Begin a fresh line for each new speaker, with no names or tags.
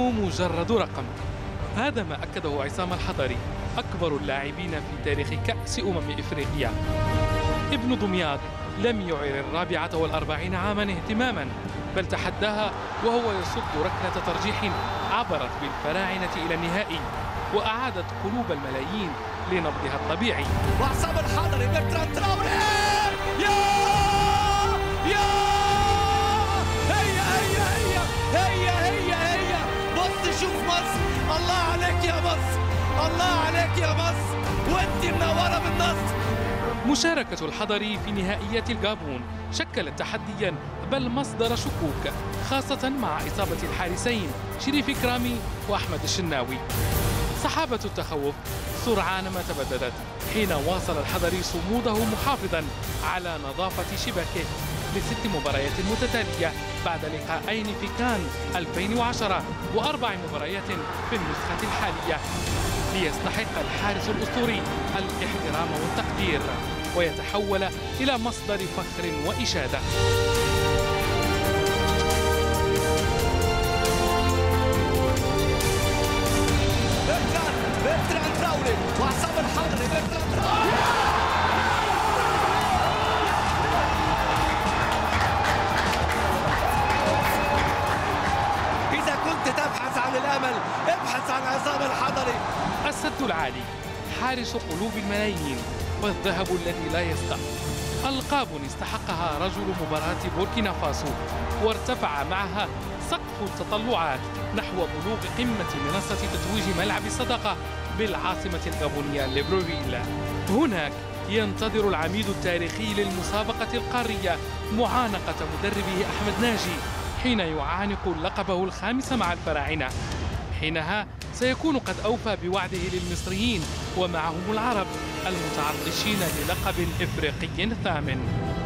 نحن مجرد رقم. هذا ما أكده عصام الحضري، أكبر اللاعبين في تاريخ كأس إفريقيا. ابن دمياط لم يعر 44 عاما اهتماما، بل تحداها وهو يصد ركلة ترجيح عبرت بالفراعنة إلى النهائي وأعادت قلوب الملايين لنبضها الطبيعي.
وعصام الحضري برتراند تراوري، يا يا هيا هيا هيا هيا هيا هيا، بص شوف مصر، الله عليك يا مصر، الله عليك يا مصر، وانت منورة بالنصر.
مشاركة الحضري في نهائيات الجابون شكلت تحدياً بل مصدر شكوك، خاصة مع إصابة الحارسين شريف إكرامي وأحمد الشناوي. سحابة التخوف سرعان ما تبددت حين واصل الحضري صموده محافظاً على نظافة شباكه ل6 مباريات متتالية بعد لقاءين في كان 2010 و4 مباريات في النسخة الحالية، ليستحق الحارس الأسطوري الاحترام والتقدير ويتحول إلى مصدر فخر وإشادة.
برتراند تراوري وعصام الحضري، برتراند تراوري. إذا كنت تبحث عن الأمل ابحث عن عصام الحضري.
السد العالي، حارس قلوب الملايين، والذهب الذي لا يسقط، ألقاب استحقها رجل مباراة بوركينا فاسو، وارتفع معها سقف التطلعات نحو بلوغ قمة منصة تتويج ملعب الصداقة بالعاصمة الغابونية ليبروفيل. هناك ينتظر العميد التاريخي للمسابقة القارية معانقة مدربه أحمد ناجي حين يعانق لقبه ال5 مع الفراعنة. حينها سيكون قد أوفى بوعده للمصريين ومعهم العرب المتعطشين للقب إفريقي ثامن.